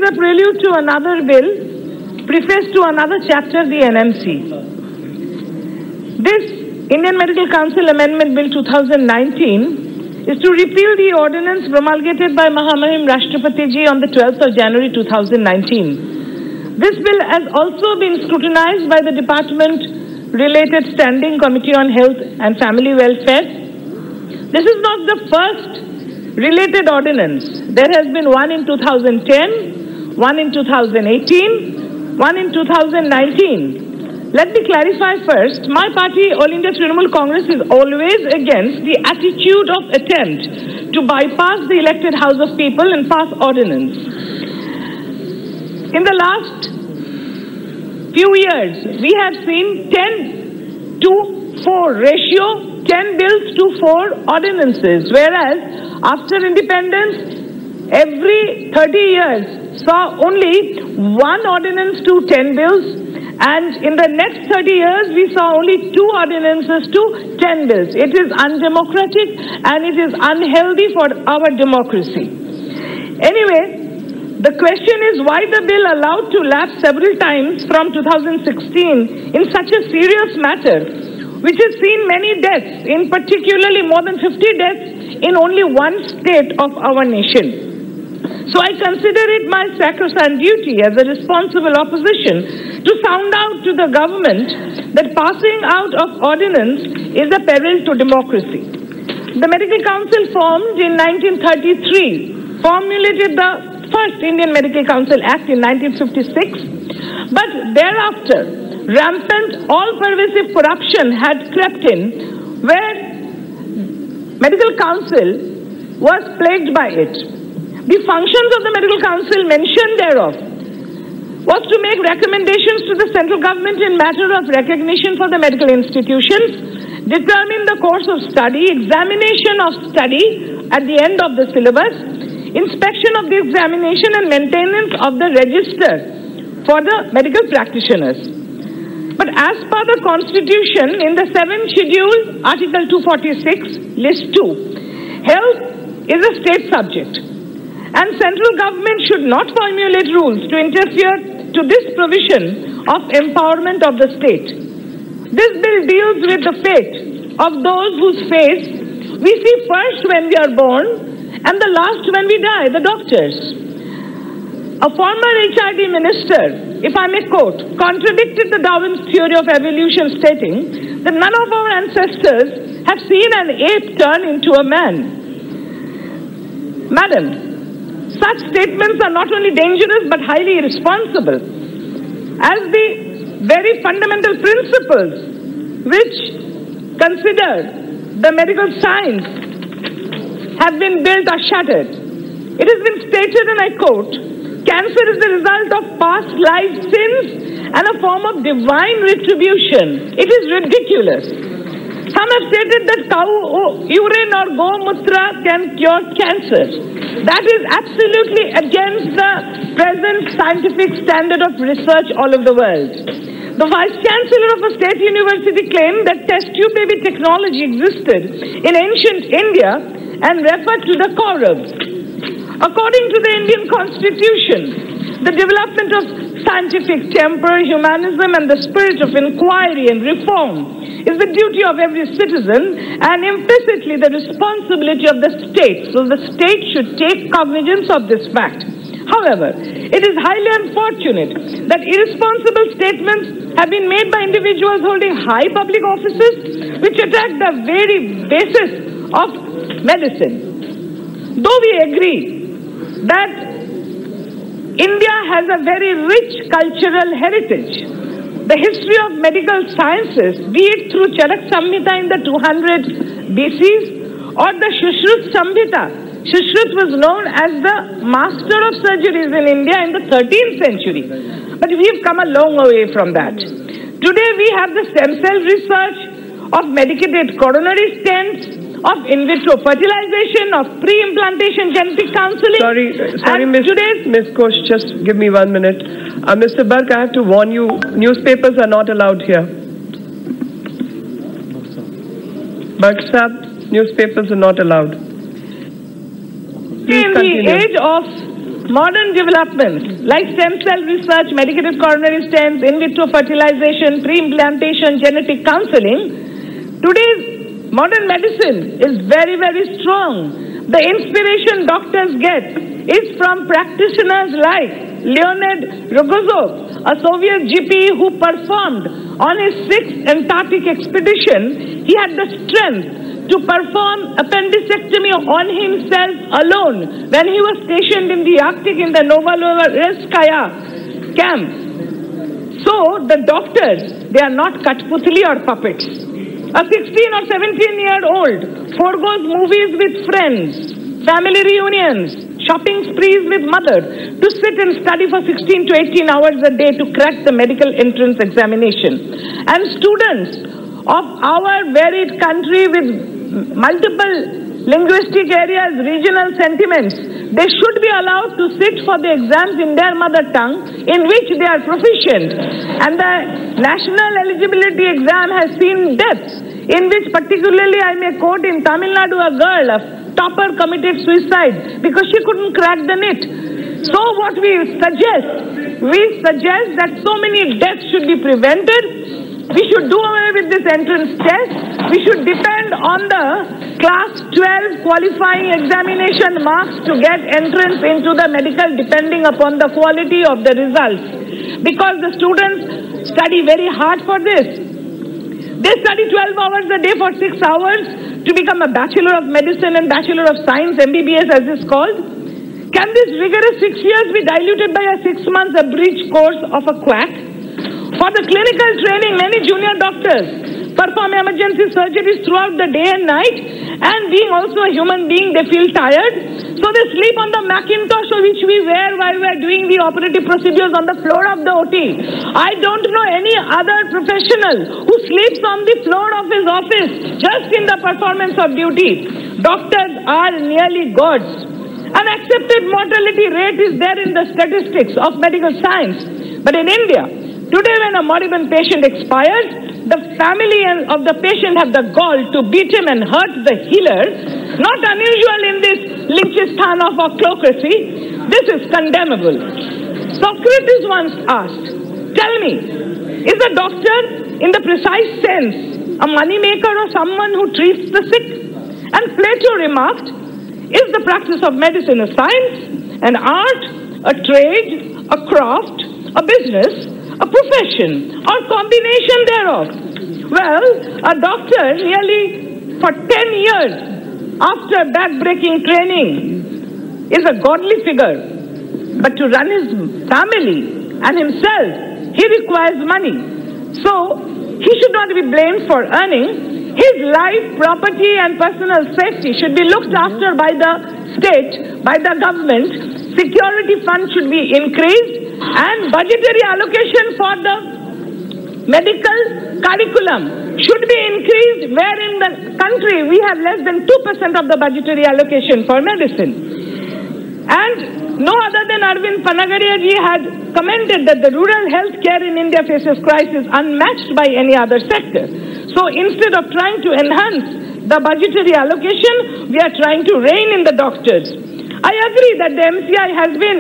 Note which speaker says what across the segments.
Speaker 1: a prelude to another bill, preface to another chapter, the NMC. This Indian Medical Council Amendment Bill 2019 is to repeal the ordinance promulgated by Mahamahim Rashtrapati Ji on the 12th of January 2019. This bill has also been scrutinized by the Department-related Standing Committee on Health and Family Welfare. This is not the first related ordinance. There has been one in 2010, one in 2018, one in 2019. Let me clarify first, my party, All India Trinamool Congress, is always against the attitude of attempt to bypass the elected House of People and pass ordinance. In the last few years, we have seen 10-to-4 ratio, 10 bills to 4 ordinances, whereas after independence, every 30 years saw only 1 ordinance to 10 bills. And in the next 30 years, we saw only 2 ordinances to 10 bills. It is undemocratic and it is unhealthy for our democracy. Anyway, the question is why the bill allowed to lapse several times from 2016 in such a serious matter, which has seen many deaths, in particularly more than 50 deaths in only one state of our nation. So I consider it my sacrosanct duty as a responsible opposition to sound out to the government that passing out of ordinance is a peril to democracy. The Medical Council formed in 1933, formulated the first Indian Medical Council Act in 1956, but thereafter rampant, all-pervasive corruption had crept in, where Medical Council was plagued by it. The functions of the Medical Council mentioned thereof was to make recommendations to the central government in matter of recognition for the medical institutions, determine the course of study, examination of study at the end of the syllabus, inspection of the examination and maintenance of the register for the medical practitioners. But as per the Constitution, in the 7th Schedule, Article 246, List 2, health is a state subject, and central government should not formulate rules to interfere to this provision of empowerment of the state. This bill deals with the fate of those whose face we see first when we are born and the last when we die, the doctors. A former HRD minister, if I may quote, contradicted the Darwin's theory of evolution, stating that none of our ancestors have seen an ape turn into a man. Madam, such statements are not only dangerous but highly irresponsible, as the very fundamental principles which consider the medical science have been built are shattered. It has been stated, and I quote, cancer is the result of past life sins and a form of divine retribution. It is ridiculous. Some have stated that cow urine or go-mutra can cure cancer. That is absolutely against the present scientific standard of research all over the world. The Vice-Chancellor of a state university claimed that test tube baby technology existed in ancient India and referred to the Kauravas. According to the Indian Constitution, the development of scientific temper, humanism, and the spirit of inquiry and reform is the duty of every citizen and implicitly the responsibility of the state. So the state should take cognizance of this fact. However, it is highly unfortunate that irresponsible statements have been made by individuals holding high public offices which attack the very basis of medicine. Though we agree that India has a very rich cultural heritage, the history of medical sciences, be it through Charak Samhita in the 200 BCs or the Shushruta Samhita. Shushruta was known as the master of surgeries in India in the 13th century. But we have come a long way from that. Today we have the stem cell research of medicated coronary stents, of in vitro fertilization, of pre-implantation genetic counseling.
Speaker 2: Sorry, Ms. Ghosh, just give me 1 minute. Mr. Burke, I have to warn you, newspapers are not allowed here. Burke Sahab, newspapers are not allowed. Please
Speaker 1: in
Speaker 2: continue.
Speaker 1: the age of modern developments like stem cell research, medicated coronary stents, in vitro fertilization, pre-implantation, genetic counseling, today's modern medicine is very, very strong. The inspiration doctors get is from practitioners like Leonid Rogozov, a Soviet GP who performed on his 6th Antarctic expedition. He had the strength to perform appendicectomy on himself alone when he was stationed in the Arctic in the Novorossiysk camp. So the doctors, they are not Kathputli or puppets. A 16 or 17-year-old foregoes movies with friends, family reunions, shopping sprees with mother to sit and study for 16 to 18 hours a day to crack the medical entrance examination. And students of our varied country with multiple linguistic areas, regional sentiments, they should be allowed to sit for the exams in their mother tongue in which they are proficient. And the national eligibility exam has seen deaths, in which particularly I may quote in Tamil Nadu, a girl, a topper committed suicide because she couldn't crack the NEET. So what we suggest that so many deaths should be prevented. We should do away with this entrance test. We should depend on the class 12 qualifying examination marks to get entrance into the medical depending upon the quality of the results. Because the students study very hard for this. They study 12 hours a day for 6 hours to become a Bachelor of Medicine and Bachelor of Science, MBBS as it's called. Can this rigorous 6 years be diluted by a 6 months abridged course of a quack? For the clinical training, many junior doctors perform emergency surgeries throughout the day and night, and being also a human being, they feel tired. So they sleep on the Macintosh which we wear while we are doing the operative procedures on the floor of the OT. I don't know any other professional who sleeps on the floor of his office just in the performance of duty. Doctors are nearly gods. An accepted mortality rate is there in the statistics of medical science. But in India, today when a moribund patient expires, the family of the patient have the gall to beat him and hurt the healer. Not unusual in this Lynchistan of ochlocracy. This is condemnable. Socrates once asked, tell me, is a doctor in the precise sense a money maker or someone who treats the sick? And Plato remarked, is the practice of medicine a science, an art, a trade, a craft, a business, a profession, or combination thereof? Well, a doctor nearly for 10 years after back-breaking training is a godly figure. But to run his family and himself, he requires money. So, he should not be blamed for earning. His life, property, and personal safety should be looked after by the state, by the government. Security funds should be increased, and budgetary allocation for the medical curriculum should be increased, where in the country we have less than 2% of the budgetary allocation for medicine. And no other than Arvind Panagariya had commented that the rural health care in India faces crisis unmatched by any other sector. So instead of trying to enhance the budgetary allocation, we are trying to rein in the doctors. I agree that the MCI has been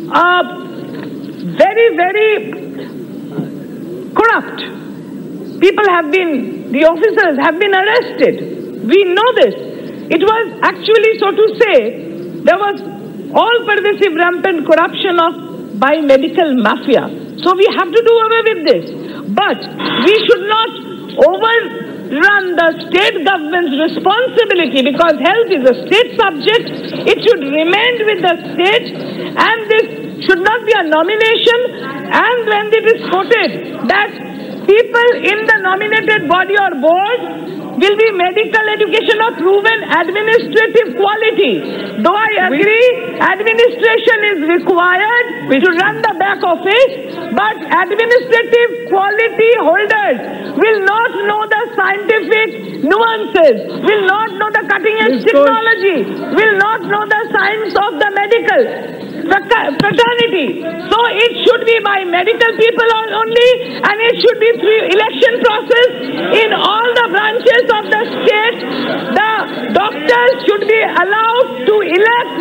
Speaker 1: very, very corrupt. People have been, the officers have been arrested. We know this. It was actually, so to say, there was all-pervasive rampant corruption by medical mafia. So we have to do away with this. But we should not overrun the state government's responsibility, because health is a state subject. It should remain with the state, and this should not be a nomination. And when it is quoted that people in the nominated body or board will be medical education of proven administrative quality. Though I agree, administration is required to run the back office, but administrative quality holders will not know the scientific nuances, will not know the cutting-edge technology, will not know the science of the medical fraternity. So it should be by medical people only, and it should be through election process in all the branches of the state. The doctors should be allowed to elect their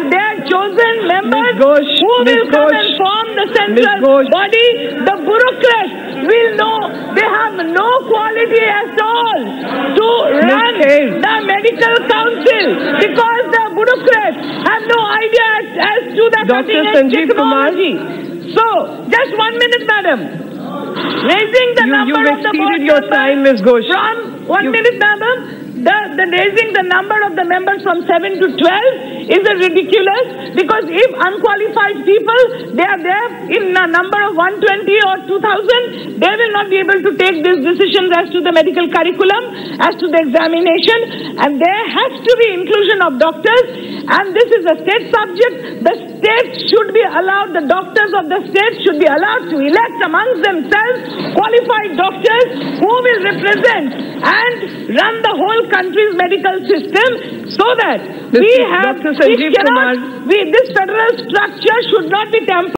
Speaker 1: chosen members
Speaker 2: Ms. Ghosh,
Speaker 1: who
Speaker 2: Ms.
Speaker 1: will come
Speaker 2: Ghosh,
Speaker 1: and form the
Speaker 2: Ms.
Speaker 1: central
Speaker 2: Ghosh.
Speaker 1: body. The bureaucrats will know they have no quality at all to run the medical council because the bureaucrats have no idea as to the cutting-edge
Speaker 2: Sanjeev Kumar.
Speaker 1: technology. So, just 1 minute, madam. Raising the number
Speaker 2: You've
Speaker 1: of the board
Speaker 2: exceeded your
Speaker 1: members
Speaker 2: time, Ms. Ghosh.
Speaker 1: from 1 minute, madam. The raising the number of the members from 7 to 12 is ridiculous because if unqualified people, they are there in a number of 120 or 2,000, they will not be able to take these decisions as to the medical curriculum, as to the examination, and there has to be inclusion of doctors, and this is a state subject. The state should be allowed, the doctors of the state should be allowed to elect amongst themselves qualified doctors who will represent and run the whole country's medical system so that we have,
Speaker 2: Dr. Sanjeev Kumar.
Speaker 1: this federal structure should not be tampered